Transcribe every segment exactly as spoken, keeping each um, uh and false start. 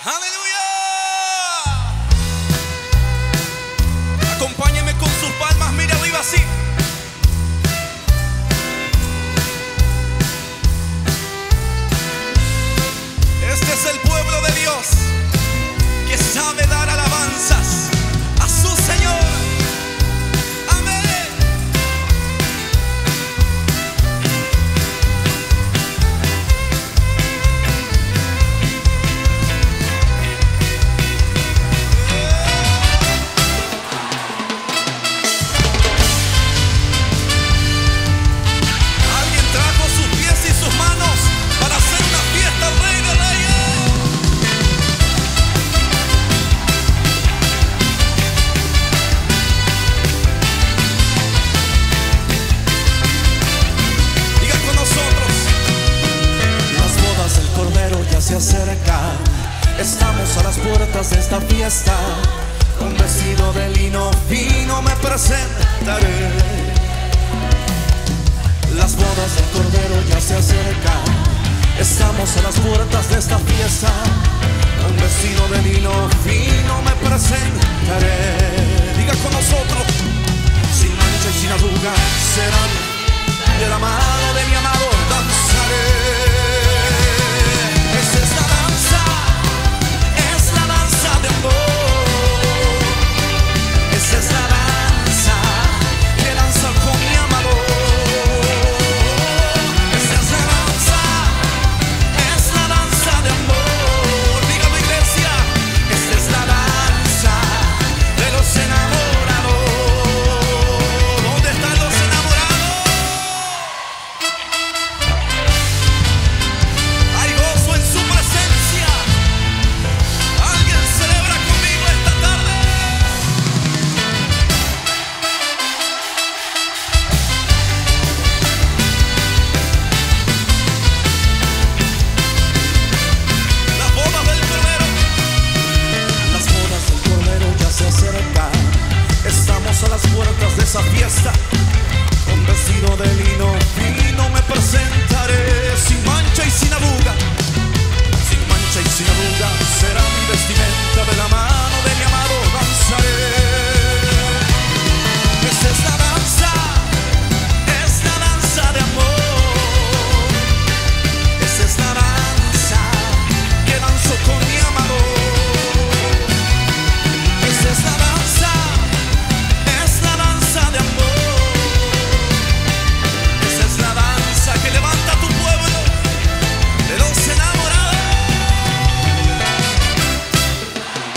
Aleluya. Acompáñeme con sus palmas, mire arriba así. Este es el pueblo de Dios que sabe dar alabanzas a su Señor. Amén. Alguien trajo sus pies y sus manos para hacer una fiesta al Rey de Reyes. Digan con nosotros. Las bodas del Cordero ya se acercan. Estamos a las puertas de esta fiesta. Con vestido de lino fino me presentaré. Las bodas del Cordero ya se acercan. Estamos a las puertas de esta fiesta. Con vestido de lino fino me presentaré. Diga con nosotros. Sin mancha y sin arruga serán. De la mano de mi amado danzaré. Esa es la danza, es la danza de amor. Esa es la danza que danza con mi amado. Esa es la danza, es la danza de amor. Dígalo, iglesia, esta es la danza de los enamorados. ¿Dónde están los enamorados? Hay gozo en su presencia. Alguien celebra conmigo esta tarde. Las bodas del Cordero. Las bodas del Cordero ya se acercan. Estamos a las puertas de esa fiesta. Con vestido de lino fino me presentaré. Sin mancha y sin arruga. Sin mancha y sin arruga será mi vestimenta. De la mano de mi amado danzaré. Esta es la danza, es la danza de amor. Esta es la danza que danzo con mi amado. Esta es la danza, es la danza de amor. Esa es la danza que levanta a tu pueblo de los enamorados.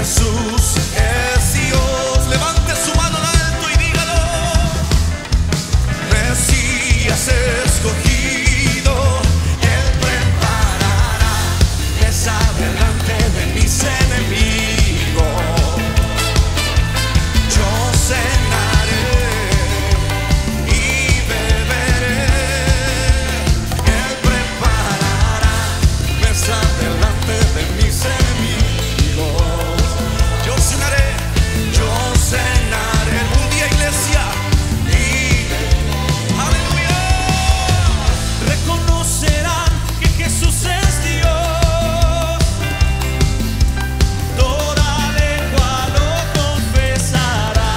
Jesús es Dios. Levante su mano en alto y dígalo. Mesías escogido, Él preparará mesa delante de mis enemigos. Yo cenaré y beberé. Él preparará mesa delante de mis enemigos. Yo cenaré, yo cenaré. Un día, iglesia, y aleluya. Reconocerán que Jesús es Dios. Toda lengua lo confesará.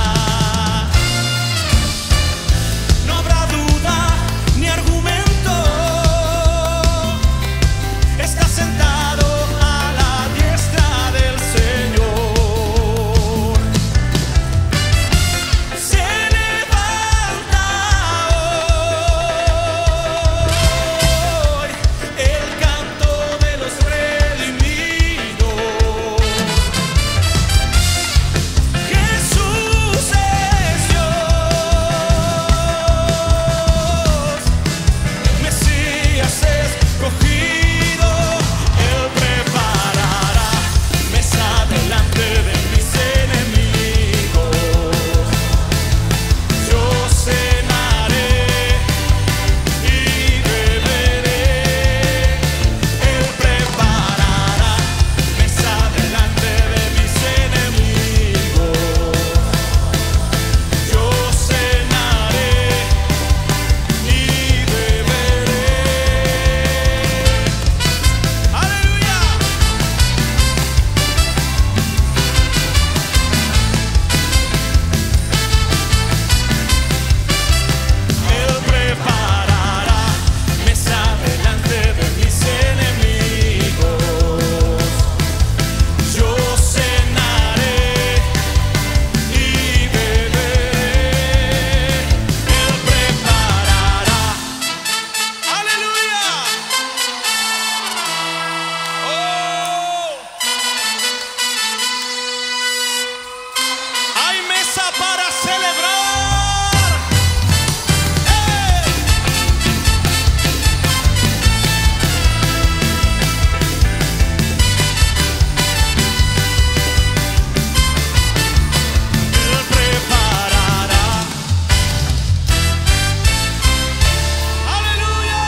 No habrá duda ni argumento. Está sentado a la diestra del Señor. Se levanta hoy el canto de los redimidos. Jesús es Dios, Mesías escogido. Él preparará mesa delante de mis enemigos. Yo cenaré y beberé. Él preparará mesa delante de mis enemigos. Yo cenaré y beberé. ¡Aleluya! Él preparará mesa delante de mis enemigos. Yo cenaré y beberé. Él preparará. ¡Aleluya! ¡Oh! Hay mesa para celebrar. ¡Eh! Él preparará. ¡Aleluya!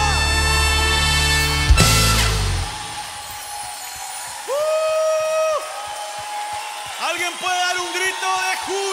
¡Uh! ¿Alguien puede dar un grito de júbilo?